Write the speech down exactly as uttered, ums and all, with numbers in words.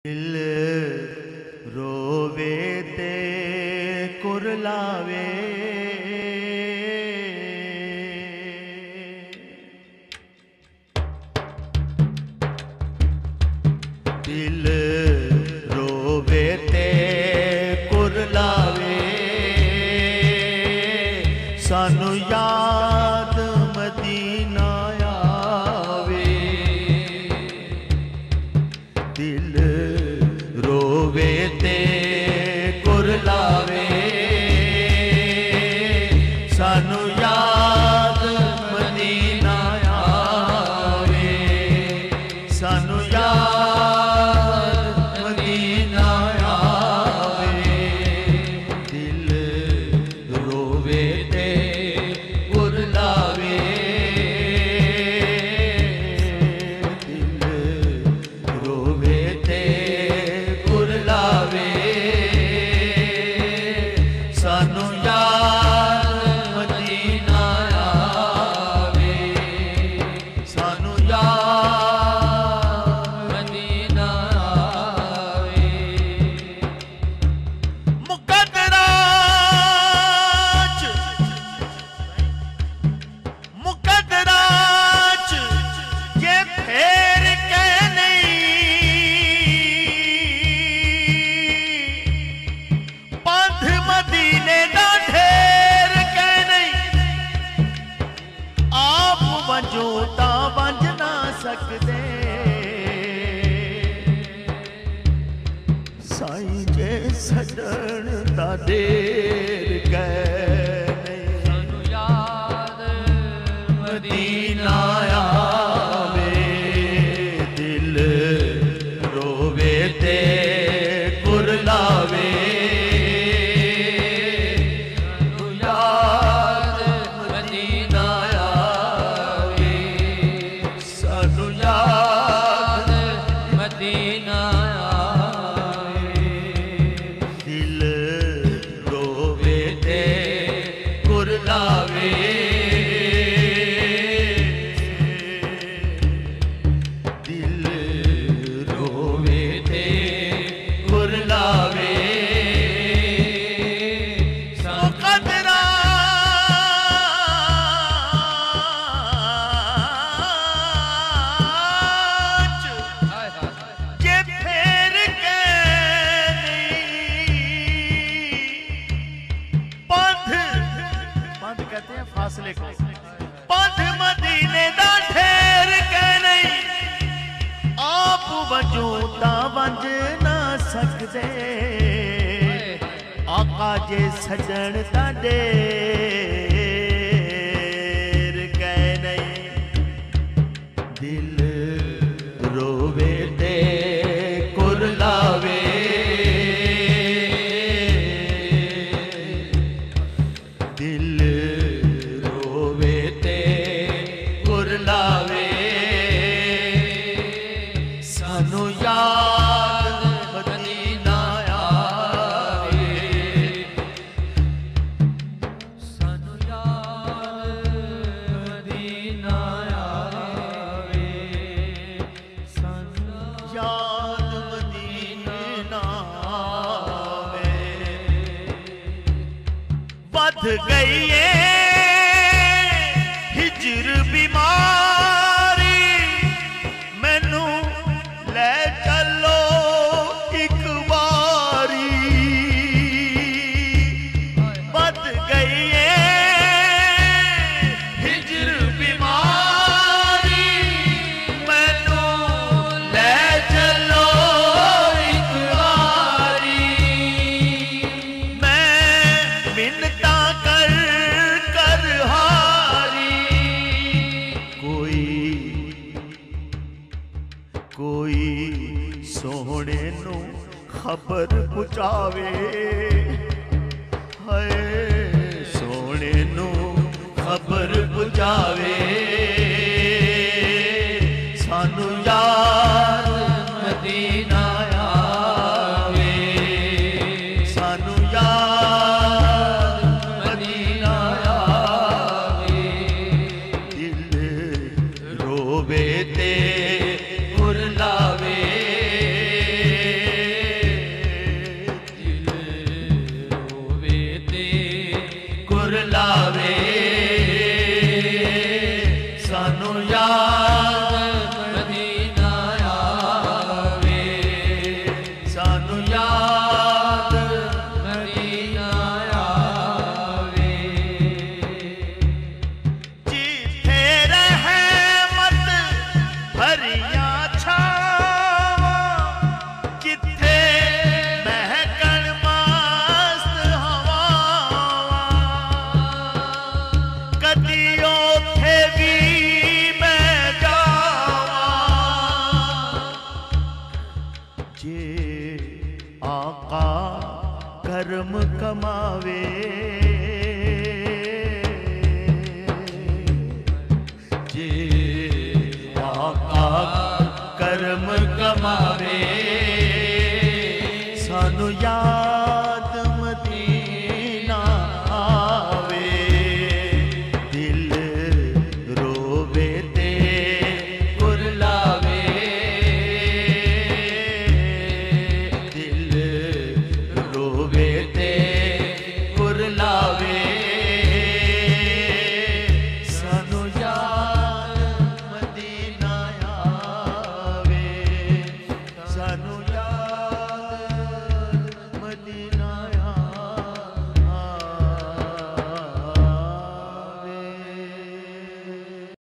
दिल रोवे ते कुरलावे, दिल रोवे ते कुरलावे, सानू याद मदीना आवे। दिल रोवे ते कुरलावे, सानू याद मदीना आवे, सानू याद मदीना आवे। दिल रोवे ते कुरलावे, दिल रोवे ते कुरलावे, सानू याद मदीना आवे, सानू याद मदीना आवे। मुकद्दरां च मुकद्दरां च ये फेर के नहीं, पंथ मदीने दा ढेर के नहीं। आप वंजो तां वंज ना सकदे, साईं जे सजण दा देर कै नहीं। सानू याद मदीना आवे, दिल रोवे ते कुरलावे, सानू याद मदीना आवे, सानू याद मदीना आवे। दिल रोवे ते कुरलावे, दिल रोवे ते कुरलावे, मुकद्दरां च ये फेर के नहीं, पंथ पंथ कहते हैं फासले को, पंथ मदीने दा ढेर के नहीं। आप वंजो तां वंज ना सकदे, आका जे सजण दा देर कै नहीं। दिल रोवे ते कुरलावे, दिल रोवे ते कुरलावे, सानू याद मदीना आवे, सानू याद मदीना आवे, सानू याद मदीना आवे। बध गई है हिजर बीमारी, मैनू ले चलो एक बारी। बध गई है हिजर बीमारी, मैनू ले चलो एक बारी। मैं मिन्नतां कर कर हारी, कोई कोई सोहणे नू खबर पहुंचावे, हाय सोहणे नू खबर पहुंचावे, सानू याद मदीना आवे, सानू याद मदीना आवे। दिल रोवे ते कुरलावे, जे आका कर्म कमावे, जे आका कर्म कमावे, सानू याद